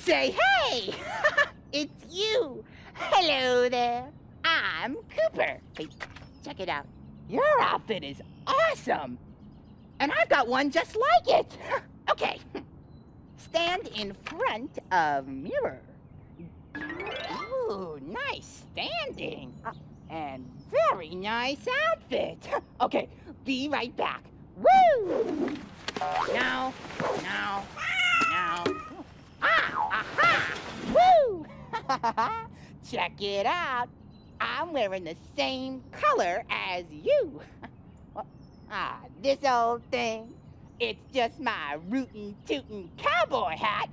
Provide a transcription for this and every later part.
Say hey! It's you! Hello there! I'm Cooper. Hey, check it out. Your outfit is awesome! And I've got one just like it! Okay. Stand in front of mirror. Ooh, nice standing. And very nice outfit. Okay, be right back. Woo! Now. Aha! Woo! Check it out. I'm wearing the same color as you. This old thing. It's just my rootin' tootin' cowboy hat.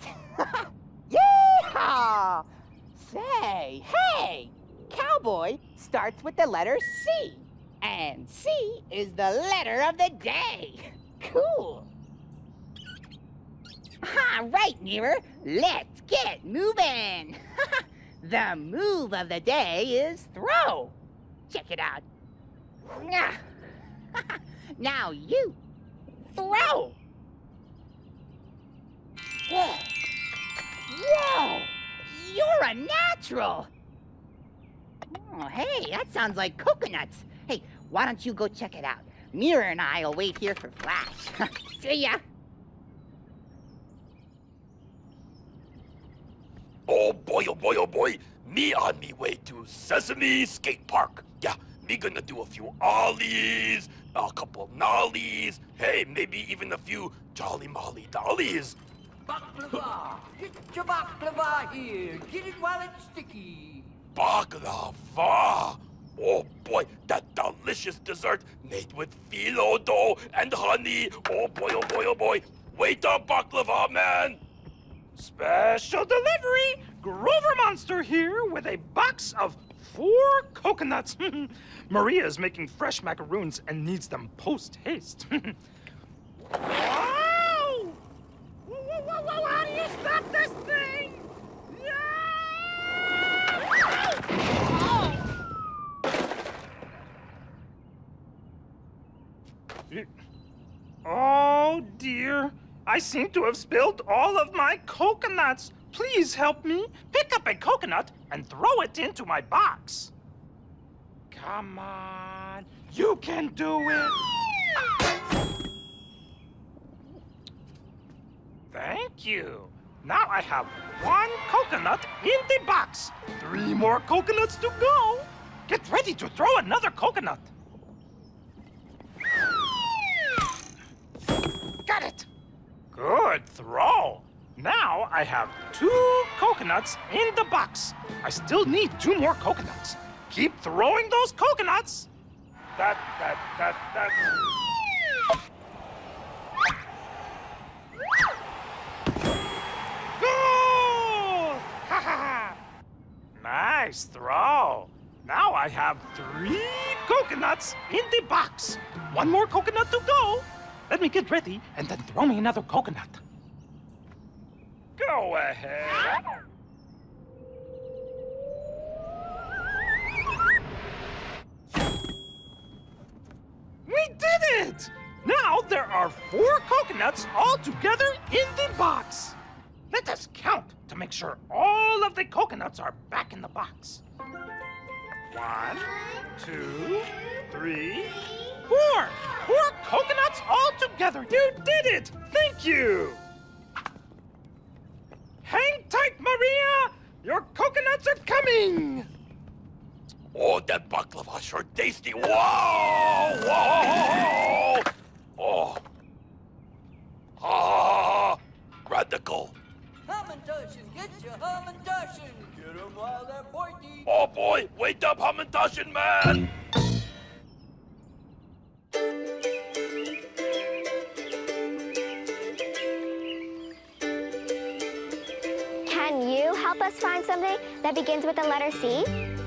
Yeehaw! Say, hey! Cowboy starts with the letter C. And C is the letter of the day. Cool. Right, Mirror. Let's get moving. The move of the day is throw. Check it out. Now you throw. Whoa! You're a natural. Oh, hey, that sounds like coconuts. Hey, why don't you go check it out? Mirror and I will wait here for Flash. See ya. Oh boy, me on me way to Sesame Skate Park. Yeah, me gonna do a few ollies, a couple nollies, hey, maybe even a few jolly molly dollies. Baklava! Get your baklava here! Get it while it's sticky! Baklava! Oh boy, that delicious dessert made with phyllo dough and honey. Oh boy. Wait up, baklava man! Special delivery! Grover Monster here with a box of 4 coconuts. Maria's making fresh macaroons and needs them post-haste. Wow! Whoa, how do you stop this thing? Oh dear. I seem to have spilled all of my coconuts. Please help me. Pick up a coconut and throw it into my box. Come on. You can do it. Thank you. Now I have 1 coconut in the box. 3 more coconuts to go. Get ready to throw another coconut. Got it. Good throw. Now I have 2 coconuts in the box. I still need 2 more coconuts. Keep throwing those coconuts. That. Goal! Ha ha! Nice throw. Now I have 3 coconuts in the box. 1 more coconut to go. Let me get ready and then throw me another coconut. Go ahead. We did it! Now there are 4 coconuts all together in the box. Let us count to make sure all of the coconuts are back in the box. 1, 2, 3, 4! 4 coconuts all together. You did it! Thank you! Hang tight, Maria! Your coconuts are coming! Oh, that baklava sure tasty. Whoa! Oh. Radical. Hamantashen, get your hamantashen! Get 'em while they're pointy! Oh boy, wait up, hamantashen man! Can you help us find something that begins with the letter C?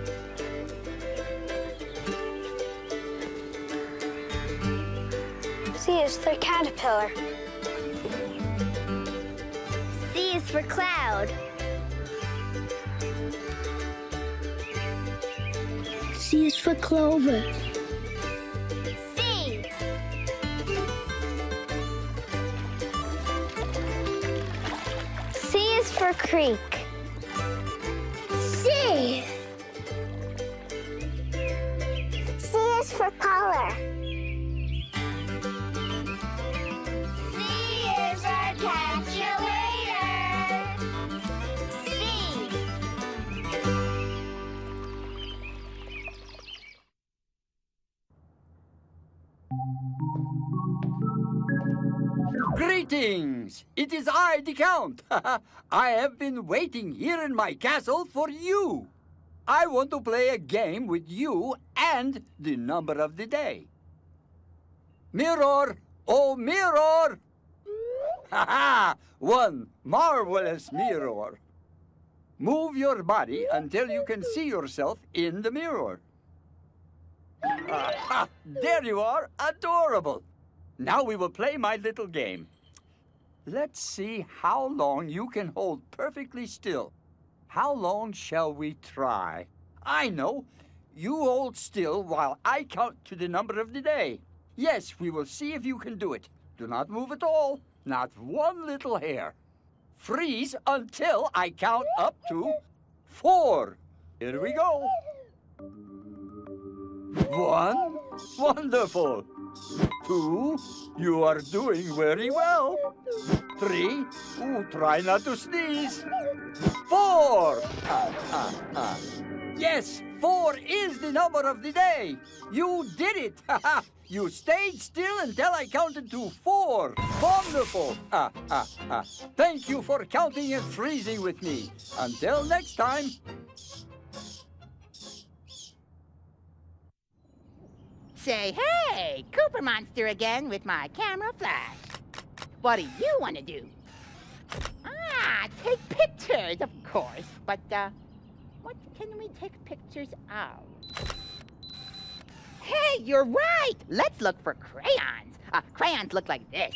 C is for caterpillar. C is for cloud. C is for clover. C. C is for creek. C. C is for color. C is for calculator. C. Greetings! It is I, the Count. I have been waiting here in my castle for you. I want to play a game with you and the number of the day. Mirror! Oh, mirror! Ha ha! One marvelous mirror. Move your body until you can see yourself in the mirror. There you are, adorable. Now we will play my little game. Let's see how long you can hold perfectly still. How long shall we try? I know. You hold still while I count to the number of the day. Yes, we will see if you can do it. Do not move at all. Not one little hair. Freeze until I count up to 4. Here we go. 1. Wonderful. 2. You are doing very well. 3. Ooh, try not to sneeze. 4. Yes, 4 is the number of the day. You did it. You stayed still until I counted to 4. Wonderful. Thank you for counting and freezing with me. Until next time. Say, hey, Cooper Monster again with my camera flash. What do you want to do? Take pictures, of course. But, what can we take pictures of? Hey, you're right! Let's look for crayons. Crayons look like this.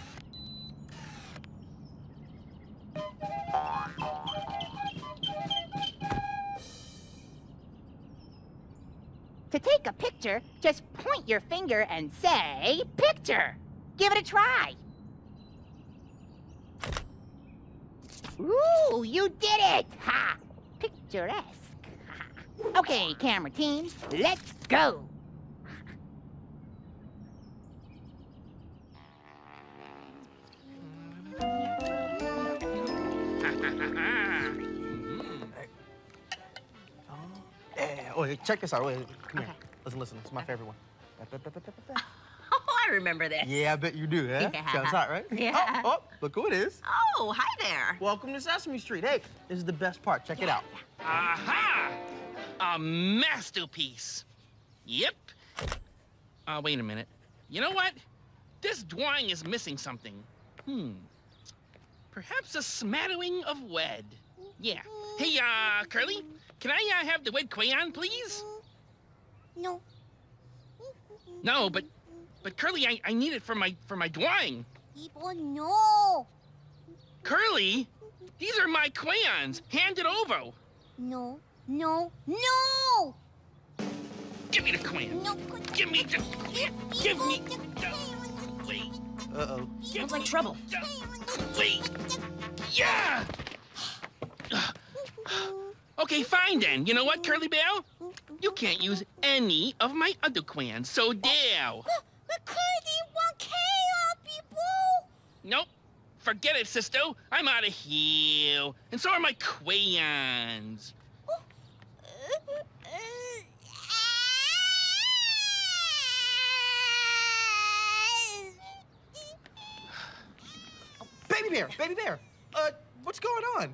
To take a picture, just point your finger and say, picture. Give it a try. Ooh, you did it! Ha! Picturesque. Okay, camera team, let's go. Oh, check this out. Wait, come here. Listen. It's my favorite one. Oh, I remember this. Yeah, I bet you do, eh? Yeah. Sounds hot, right? Yeah. Oh, look who it is. Oh, hi there. Welcome to Sesame Street. Hey, this is the best part. Check it out. Aha! A masterpiece. Yep. Wait a minute. You know what? This drawing is missing something. Perhaps a smattering of wed. Yeah. Hey, Curly, can I have the wed crayon, please? No. No, but Curly, I need it for my drawing. People, no. Curly, these are my crayons. Hand it over. No. Give me the crayon. No. Give me the. Give me the. Wait. Uh-oh. Sounds like trouble. Wait. Yeah. Okay, fine then. You know what, Curly Bell? You can't use any of my other crayons, so there. Nope. Forget it, sister. I'm out of here. And so are my crayons. Baby Bear. What's going on?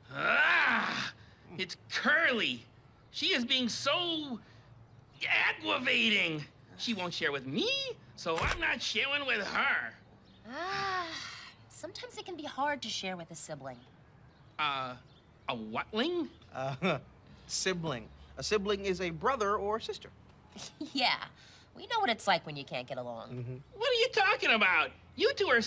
It's Curly. She is being so aggravating. She won't share with me, so I'm not sharing with her. Sometimes it can be hard to share with a sibling. A whatling? Sibling. A sibling is a brother or sister. Yeah, we know what it's like when you can't get along. What are you talking about? You two are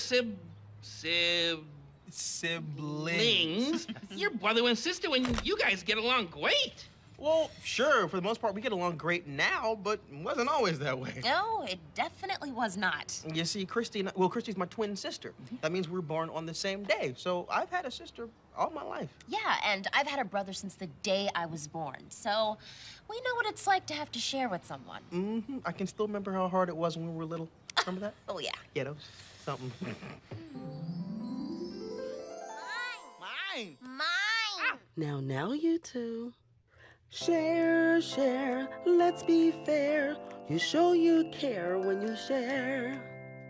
Siblings. You're brother and sister, and you guys get along great. Well, sure, for the most part, we get along great now, but it wasn't always that way. No, it definitely was not. You see, Christy's my twin sister. That means we were born on the same day, so I've had a sister all my life. Yeah, and I've had a brother since the day I was born, so we know what it's like to have to share with someone. Mm-hmm. I can still remember how hard it was when we were little. Remember that? Oh, yeah. Yeah, that was something. Mine! Now, you two. Share, share, let's be fair. You show you care when you share.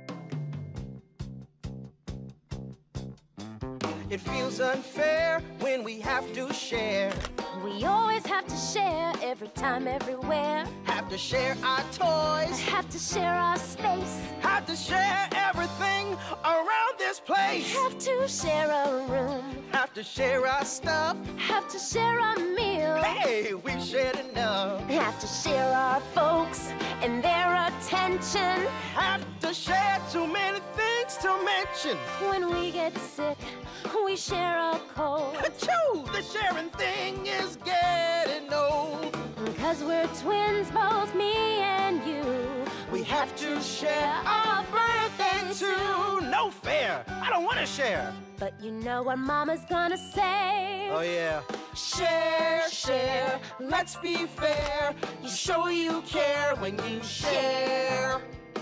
It feels unfair when we have to share. We always have to share, every time, everywhere. Have to share our toys. Have to share our space. Have to share everything around this place. Have to share a room. Have to share our stuff. Have to share our meals. Hey, we've shared enough. Have to share our folks and their attention. Have to share too many things to mention. When we get sick, we share a cold. Achoo! The sharing thing is getting old. 'Cause we're twins, both me and you. We have to share our birthday too. No fair. I don't want to share. But you know what Mama's gonna say. Oh, yeah. Share, share, let's be fair. You show you care when you share.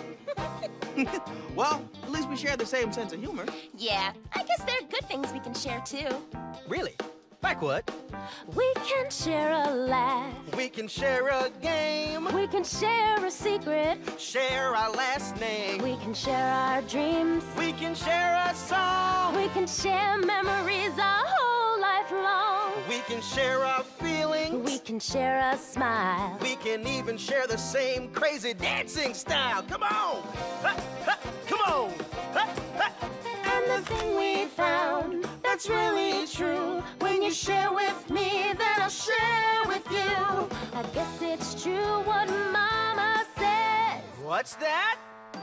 Well, at least we share the same sense of humor. Yeah, I guess there are good things we can share, too. Really? Like what? We can share a laugh. We can share a game. We can share a secret. Share our last name. We can share our dreams. We can share a song. We can share memories our whole life long. We can share our feelings. We can share a smile. We can even share the same crazy dancing style. Come on! Ha, ha, come on! Ha, ha. And the thing we found that's really true, when you share with me, then I'll share with you. I guess it's true what Mama says. What's that?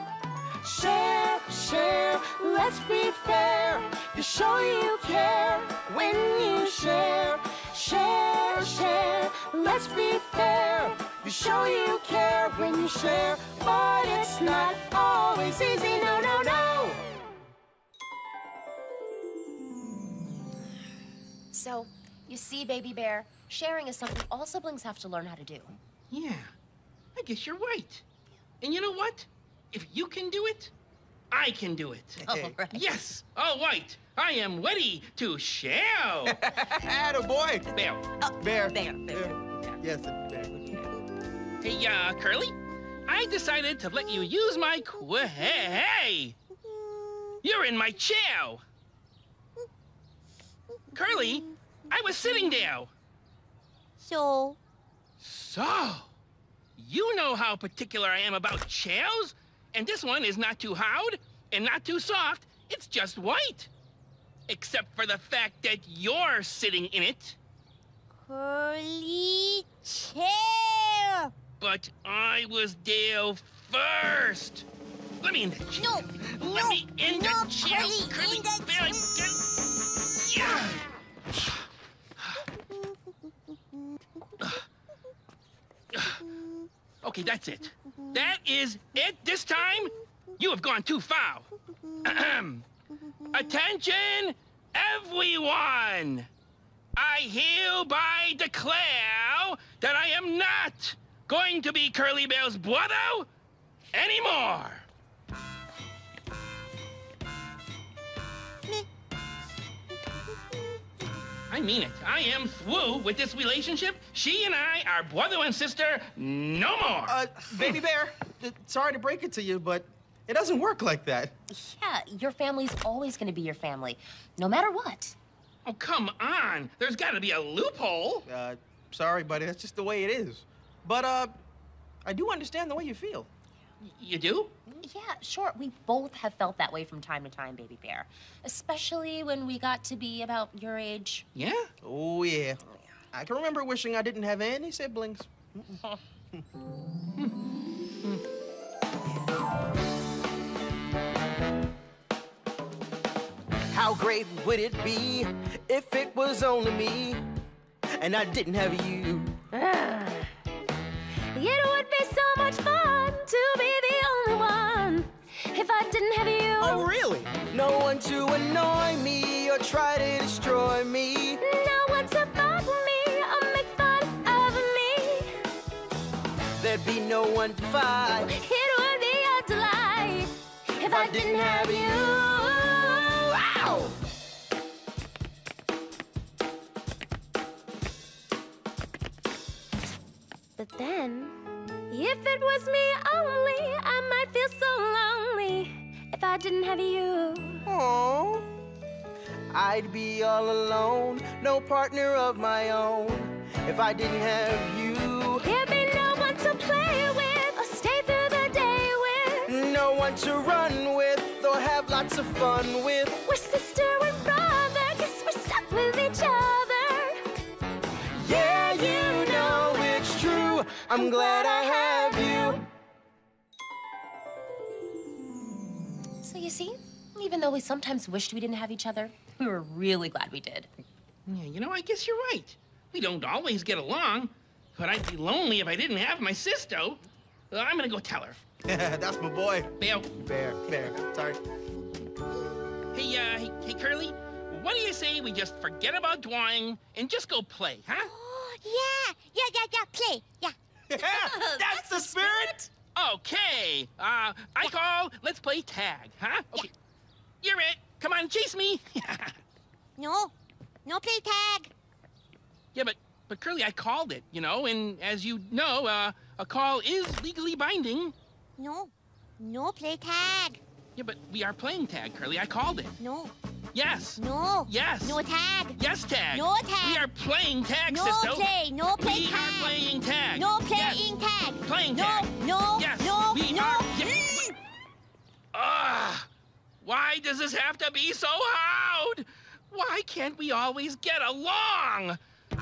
Share, share, let's be fair. You show you care when you share. Share, share, let's be fair. You show you care when you share. But it's not always easy, no, no, no. So, you see, Baby Bear, sharing is something all siblings have to learn how to do. Yeah, I guess you're right. And you know what? If you can do it, I can do it. All right. Yes, all right. I am ready to share. Attaboy. Bear. Bear. Bear. Yes, bear. Hey, Curly, I decided to let you use my hey! You're in my chair. Curly, I was sitting there. So? So, you know how particular I am about chairs? And this one is not too hard and not too soft. It's just white. Except for the fact that you're sitting in it. Curly chair. But I was there first. Let me in the chair. Let me in the chair. Curly, Bear, yeah. Okay, that's it. That is it this time. You have gone too far. Attention, everyone. I hereby declare that I am not going to be Curly Bear's brother anymore. I mean it. I am through with this relationship. She and I are brother and sister no more. Baby Bear, sorry to break it to you, but it doesn't work like that. Yeah, your family's always going to be your family, no matter what. Oh, come on. There's got to be a loophole. Sorry, buddy. That's just the way it is. But, I do understand the way you feel. You do? Yeah, sure. We both have felt that way from time to time, Baby Bear. Especially when we got to be about your age. Yeah? Oh, yeah. I can remember wishing I didn't have any siblings. How great would it be if it was only me and I didn't have you? It would be so much fun to be the only one if I didn't have you. Oh, really? No one to annoy me or try to destroy me. No one to bug me or make fun of me. There'd be no one to fight. It would be a delight if I didn't have you. Ow! But then, if it was me only, I might feel so lonely if I didn't have you. Aww. I'd be all alone, no partner of my own, if I didn't have you. There'd be no one to play with or stay through the day with. No one to run with or have lots of fun with. We're sister and brother, guess we're stuck with each other. Yeah, you know it's true. I'm glad I have you. So you see, even though we sometimes wished we didn't have each other, we were really glad we did. Yeah, you know, I guess you're right. We don't always get along, but I'd be lonely if I didn't have my sister. I'm gonna go tell her. That's my boy. Bear. Bear. Sorry. Hey, Curly, what do you say we just forget about drawing and just go play, huh? Yeah, play, yeah. That's the spirit. Okay, I call, let's play tag, huh? Okay. You're it. Come on, chase me. No play tag. Yeah, but Curly, I called it, you know, and as you know, a call is legally binding. No play tag. Yeah, but we are playing tag, Curly. I called it. No. Yes. No. Yes. No tag. Yes, tag. No tag. We are playing tag, No sister. play We tag. are playing tag. No playing Yes. tag. Playing No, tag. no, Yes. no, We no. are. Why does this have to be so hard? Why can't we always get along?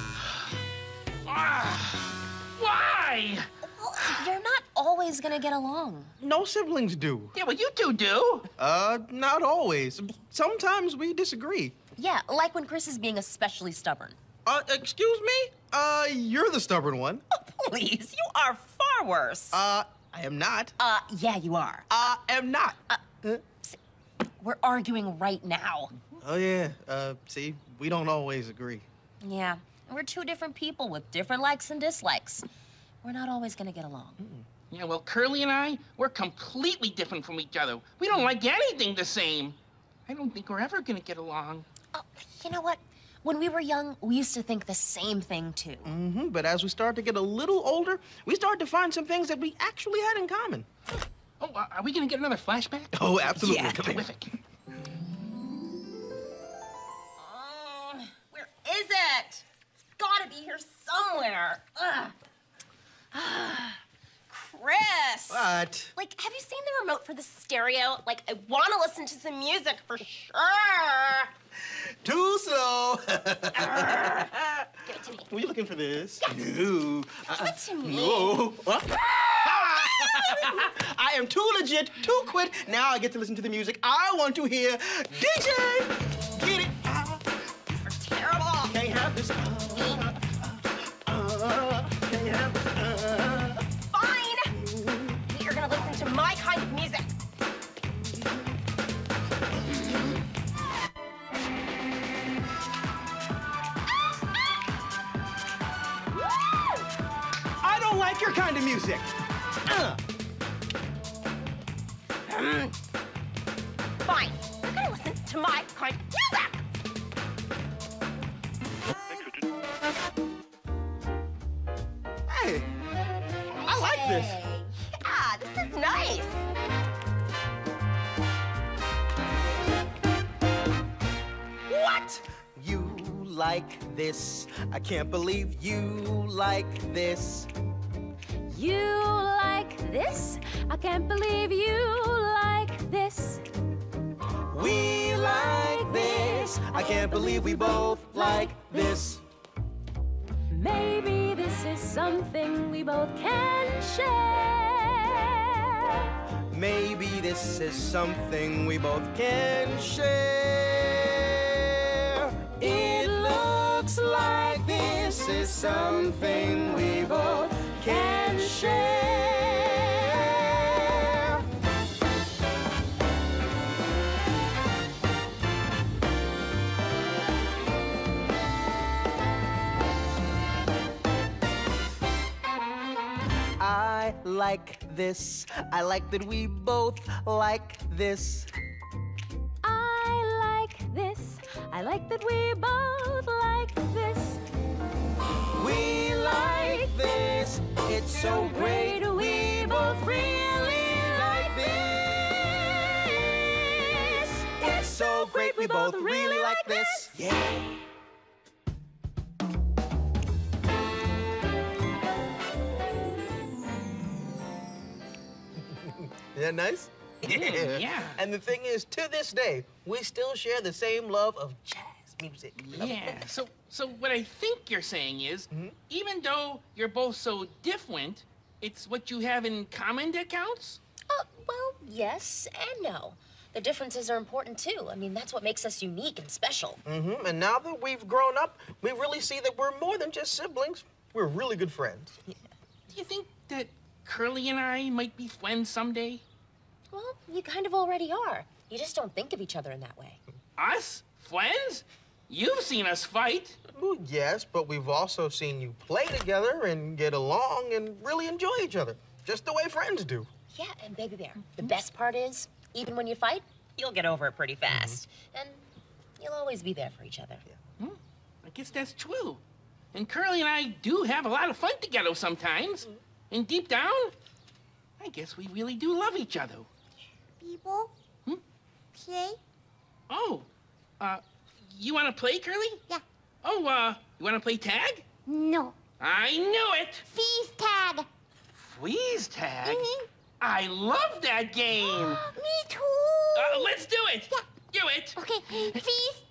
Why? Well, you're not always gonna get along. No siblings do. Yeah, well, you two do. Not always. Sometimes we disagree. Yeah, like when Chris is being especially stubborn. Excuse me? You're the stubborn one. Oh, please, you are far worse. I am not. Yeah, you are. Am not. We're arguing right now. Oh, yeah. See, we don't always agree. Yeah, we're two different people with different likes and dislikes. We're not always gonna get along. Yeah, well, Curly and I, we're completely different from each other. We don't like anything the same. I don't think we're ever gonna get along. Oh, you know what? When we were young, we used to think the same thing, too. But as we start to get a little older, we start to find some things that we actually had in common. Oh, are we gonna get another flashback? Oh, absolutely. Yeah, Come here. terrific. Where is it? It's gotta be here somewhere. Ugh. Chris! What? Like, have you seen the remote for the stereo? Like, I want to listen to some music for sure. Too slow. Give it to me. Were you looking for this? Yes. No. Give it to me. No. I am too legit, too quit. Now I get to listen to the music I want to hear. DJ! Get it? You're terrible. Can't have this. Can't have this. Fine. You're gonna listen to my kind of music. I don't like your kind of music. Fine. You're gonna listen to my kind of music. Hey, I like this. Yeah, this is nice. What? You like this? I can't believe you like this. You like this? I can't believe you like this. We like this. I can't believe we both like this. Maybe this is something we both can share. Maybe this is something we both can share. It looks like this is something we both can share. I like this. I like that we both like this. I like this. I like that we both like this. We like this. It's so great. We both really like this. It's so great. We both really like this. Yeah. Isn't that nice? Yeah. And the thing is, to this day, we still share the same love of jazz music. Yeah. So what I think you're saying is, even though you're both so different, it's what you have in common that counts? Well, yes and no. The differences are important, too. I mean, that's what makes us unique and special. And now that we've grown up, we really see that we're more than just siblings. We're really good friends. Do you think that Curly and I might be friends someday? Well, you kind of already are. You just don't think of each other in that way. Us? Friends? You've seen us fight. Well, yes, but we've also seen you play together and get along and really enjoy each other, just the way friends do. Yeah, and Baby Bear, the best part is, even when you fight, you'll get over it pretty fast. And you'll always be there for each other. I guess that's true. And Curly and I do have a lot of fun together sometimes. And deep down, I guess we really do love each other. People? Play? Oh, you want to play, Curly? Yeah. Oh, you want to play tag? No. I knew it! Freeze tag. Freeze tag? I love that game! Me too. Let's do it! Yeah. Do it! Okay, freeze.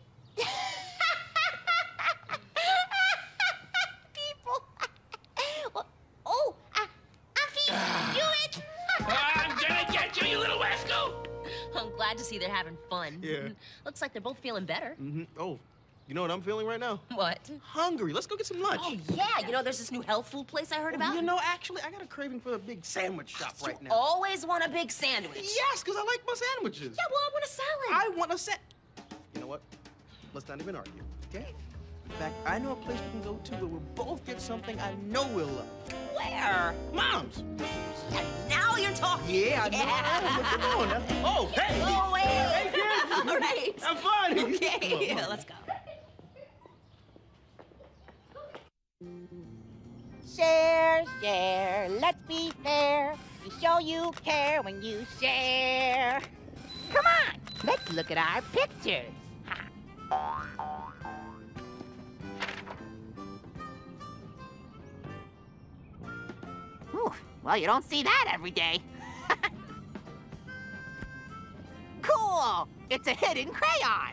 People. Oh, freeze. Do it. I'm gonna get you, you little rascal! I'm glad to see they're having fun. Yeah. Looks like they're both feeling better. Oh, you know what I'm feeling right now? What? Hungry. Let's go get some lunch. Oh, yeah. You know, there's this new health food place I heard about. You know, actually, I got a craving for a big sandwich shop right now. Always want a big sandwich. Yes, because I like my sandwiches. Yeah, well, I want a salad. I want a You know what? Let's not even argue, okay? In fact, I know a place we can go to where we'll both get something I know we'll love. Where? Mom's. Yeah, now you're talking. Yeah, I know. Come on now. Oh, hey. Oh, wait. Hey, kids. All right. Have fun. Okay, let's go. Share, share, let's be fair. You show you care when you share. Come on, let's look at our pictures. Ooh, well, you don't see that every day. Cool! It's a hidden crayon.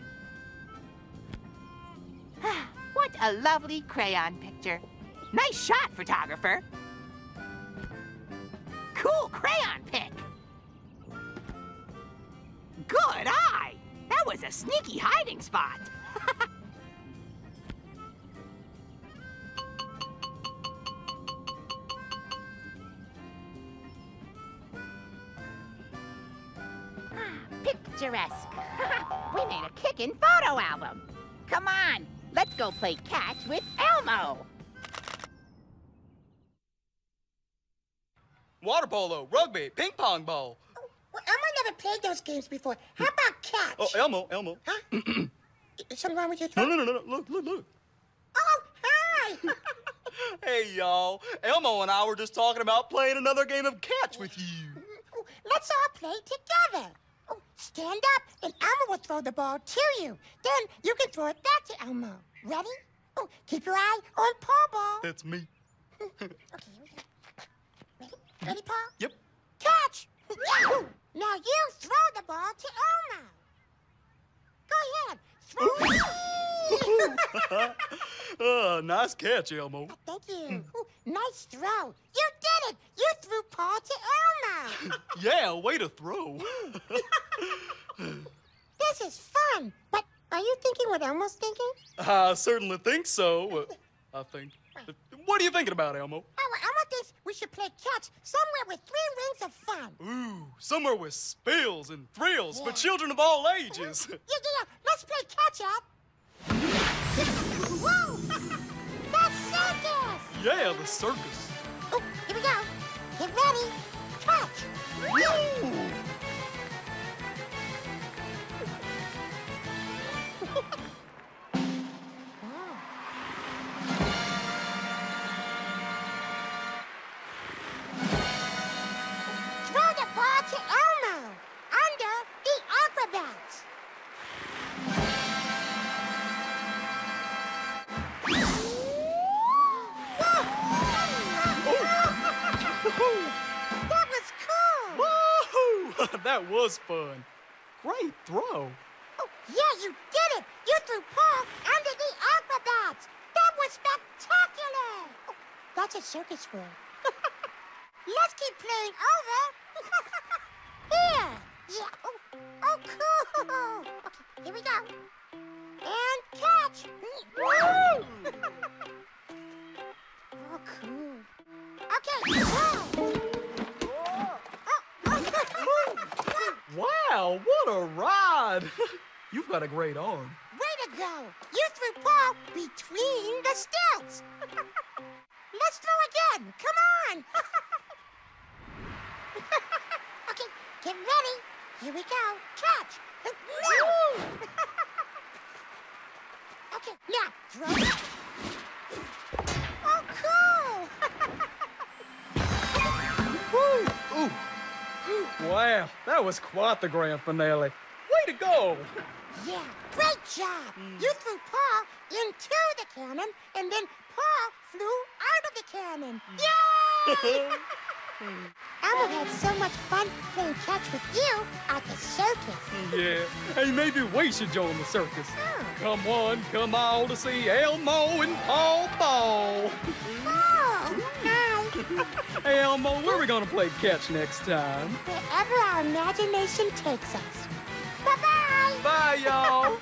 What a lovely crayon picture. Nice shot, photographer. Cool crayon pick. Good eye. That was a sneaky hiding spot. Picturesque. We made a kickin' photo album. Come on, let's go play catch with Elmo. Water polo, rugby, ping pong ball. Well, Elmo never played those games before. How about catch? Oh, Elmo. Huh? Is something wrong with your throat? No. Look. Oh, hi. Hey, y'all. Elmo and I were just talking about playing another game of catch with you. Let's all play together. Oh, stand up, and Elmo will throw the ball to you. Then you can throw it back to Elmo. Ready? Oh, keep your eye on Paw Ball. That's me. Okay. Ready, Paul? Yep. Catch! Now you throw the ball to Elmo. Go ahead. Throw. Nice catch, Elmo. Thank you. Ooh, nice throw. You did it. You threw Paul to Elmo. Yeah, way to throw. This is fun. But are you thinking what Elmo's thinking? I certainly think so. I think What are you thinking about, Elmo? Elmo thinks we should play catch somewhere with 3 rings of fun. Ooh, somewhere with spills and thrills for children of all ages. Yeah. Let's play catch up. Whoa! The circus! Yeah, the circus. Oh, here we go. Get ready. Catch. Woo! Throw the ball to Elmo under the acrobats. That was cool. Woohoo! That was fun. Great throw. Oh, yeah, you did it. You threw Paul under the acrobats. That was spectacular. Oh, that's a circus word. Let's keep playing over. Here. Yeah. Oh, cool. Okay, here we go. And catch. Woo! Oh, cool. Okay, go. Wow, what a ride. You've got a great arm. Way to go. You threw Paul between the stilts. Let's throw again. Come on. Okay, get ready. Here we go. Catch. No. Okay, now throw it. Oh, cool. Woo! Ooh. Wow, that was quite the grand finale. Way to go! Yeah, great job. You threw Paul into the cannon, and then Paul flew out of the cannon. Yay! Elmo had so much fun playing catch with you at the circus. Yeah, hey, maybe we should join the circus. Come on, come all to see Elmo and Paul Ball. Oh, hi. Hey, Elmo, where are we gonna play catch next time? Wherever our imagination takes us. Bye-bye. Bye, y'all.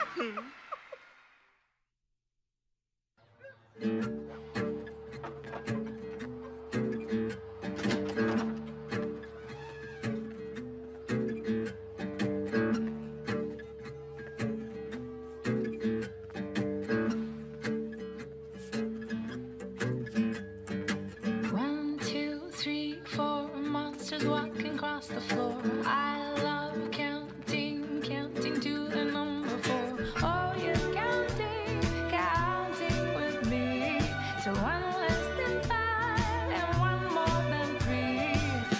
Walking across the floor. I love counting, counting to the number 4. Oh, you're counting, counting with me. To 1 less than 5 and 1 more than 3.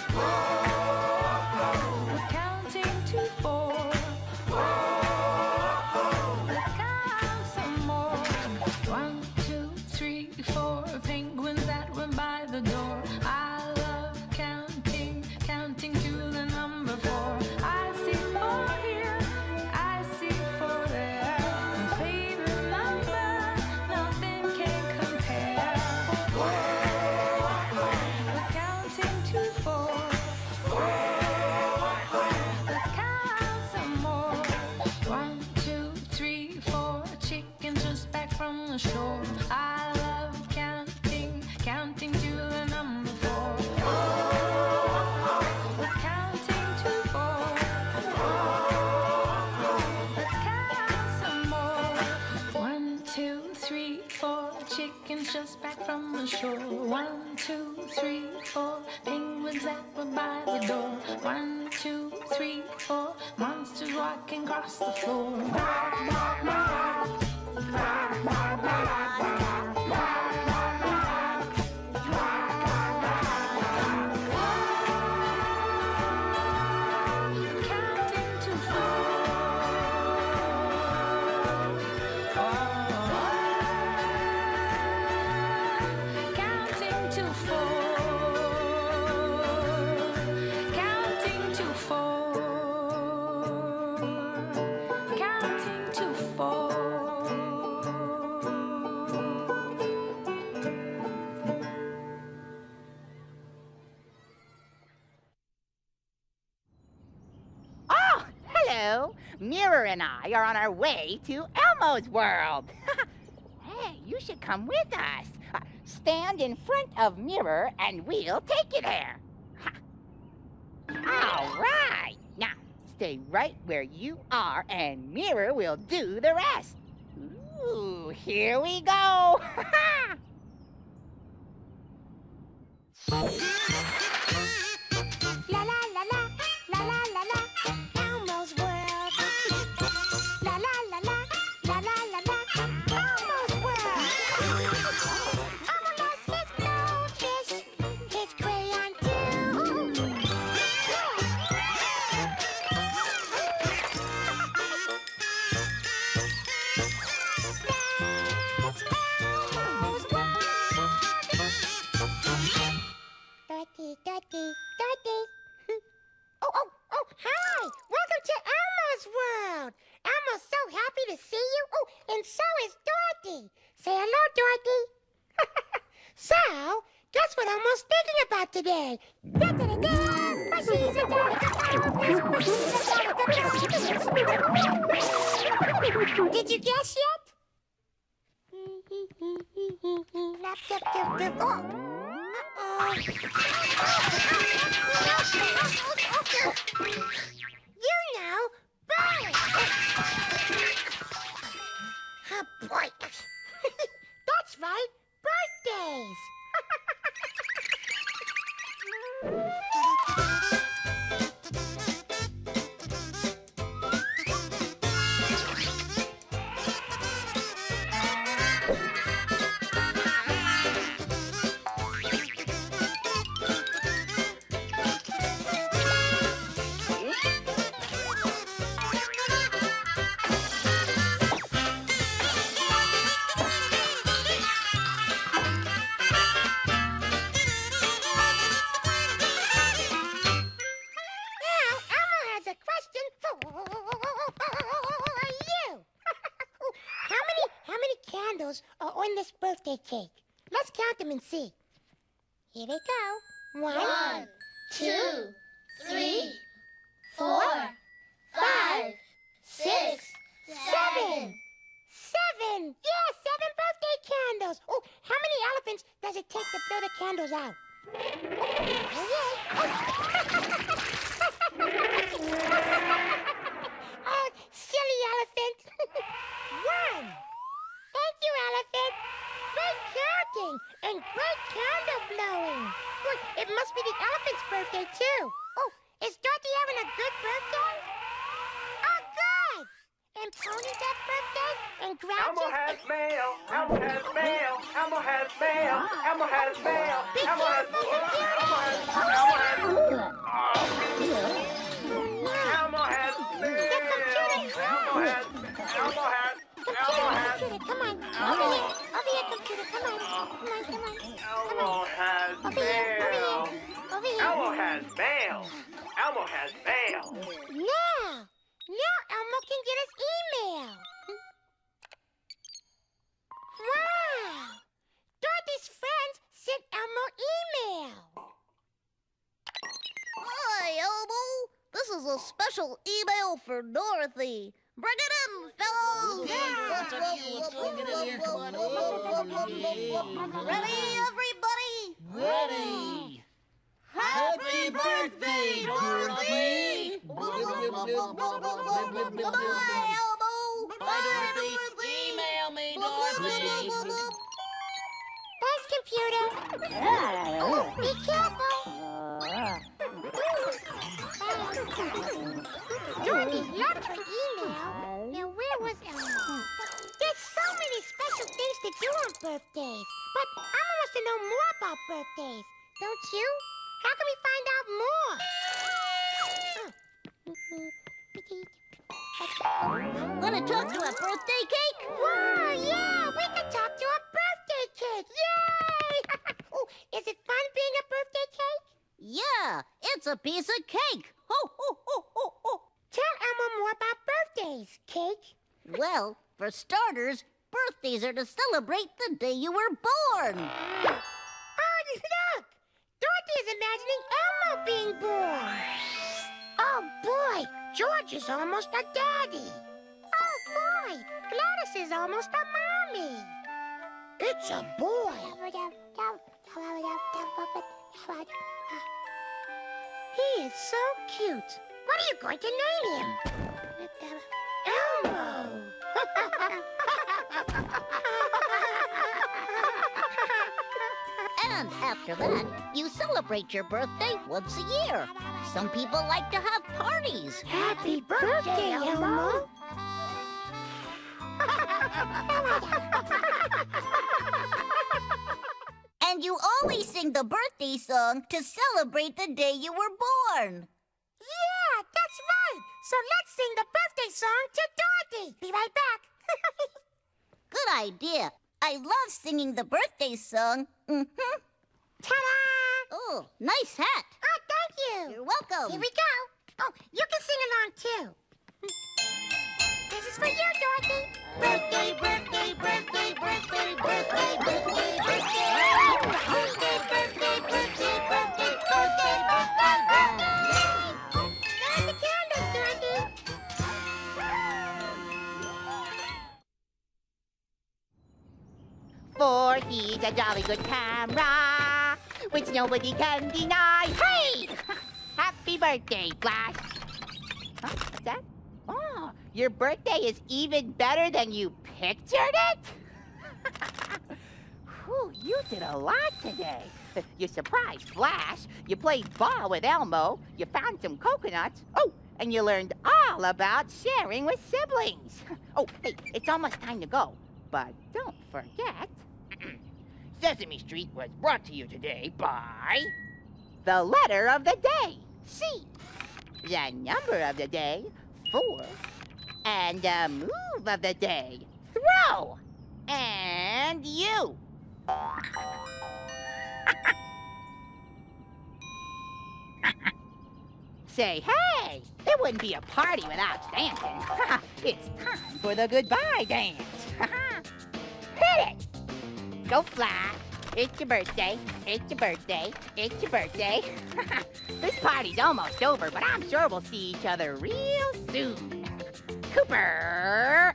We're counting to 4. Let's count some more. 1, 2, 3, 4 penguins that went by the door. I love counting, counting to the number 4. I see 4 here, I see 4 there. My favorite number, nothing can compare. We're counting to 4. Let's count some more. 1, 2, 3, 4 chickens just back from the shore. I love counting, counting to the number 4. We're counting to 4. Let's count some more. 1, 2, 3, 4 chickens just back from the shore. 1, 2, 3, 4 penguins that were by the door. 1, 2, 3, 4 monsters walking across the floor. Mirror and I are on our way to Elmo's world. Hey, you should come with us. Stand in front of mirror and we'll take you there. All right. Now, stay right where you are and mirror will do the rest. Ooh, here we go. La la la la, la la la la, Elmo's world. La la la la, la la la la, Elmo's world. Elmo lost his goldfish, his crayon too. That's Elmo's world. Dorothy. Oh, hi! Welcome to Elmo's world! Elmo's so happy to see you. Oh, and so is Dorothy. Say hello, Dorothy. So, guess what Elmo's thinking about today? Did you guess yet? You know, birds. Oh, boy. That's right, birthdays. Are on this birthday cake. Let's count them and see. Here they go. 1, 2, 3, 4, 5, 6, 7. 7! Yeah, 7 birthday candles. Oh, how many elephants does it take to blow the candles out? Oh, silly elephant. 1. Thank you, elephant. Great counting and great candle blowing. Look, it must be the elephant's birthday, too. Oh, is Dorothy having a good birthday? Oh, good. And Pony's have birthday? And Grouchy? Elmo has mail. Elmo has mail. Elmo has mail. Elmo has mail. Elmo has mail. Elmo has mail. Elmo has mail. The computer. Computer, come on. Over here, computer, come on. Elmo has mail. Over here. Elmo has mail. Elmo has mail. Now Elmo can get his email. Wow! Dorothy's friends sent Elmo email. Hi, Elmo. This is a special email for Dorothy. Bring it in, fellows! Ready, everybody? Ready! Happy birthday, Dorothy! Bye, Elmo! Bye, Dorothy! Email me, Dorothy! Thanks, computer. Oh, be careful. Dorothy loved her email. Now, where was Elmo? There's so many special things to do on birthdays. But Elmo wants to know more about birthdays. Don't you? How can we find out more? Want to talk to a birthday cake? Whoa, yeah! We can talk to a birthday cake! Yay! Oh, is it fun being a birthday cake? Yeah, it's a piece of cake. Ho, ho, ho, ho, ho. Tell Elmo more about birthdays, Cake. Well, for starters, birthdays are to celebrate the day you were born. Oh, look! Dorothy is imagining Elmo being born. Oh, boy! George is almost a daddy. Oh, boy! Gladys is almost a mommy. It's a boy. He is so cute. What are you going to name him? Elmo. And after that, you celebrate your birthday once a year. Some people like to have parties. Happy birthday, Elmo. And you always sing the birthday song to celebrate the day you were born. Yeah, that's right. So let's sing the birthday song to Dorothy. Be right back. Good idea. I love singing the birthday song. Mm-hmm. Ta-da! Oh, nice hat. Oh, thank you. You're welcome. Here we go. Oh, you can sing along, too. This is for you, Dorothy. Birthday, birthday, birthday, birthday, birthday, birthday, birthday. Birthday, birthday, birthday, birthday, birthday, birthday, birthday. Light the candles, Dorothy. For he's a jolly good camera, which nobody can deny. Hey! Happy birthday, Flash. Huh? What's that? Oh, your birthday is even better than you pictured it? Whew, you did a lot today. You surprised Flash, you played ball with Elmo, you found some coconuts, oh, and you learned all about sharing with siblings. Oh, hey, it's almost time to go, but don't forget... Sesame Street was brought to you today by... the letter of the day, C. The number of the day, 4. And the move of the day, throw. And you. Say, hey, it wouldn't be a party without dancing. It's time for the goodbye dance. Hit it. Go Flash. It's your birthday. It's your birthday. It's your birthday. This party's almost over, but I'm sure we'll see each other real soon. Cooper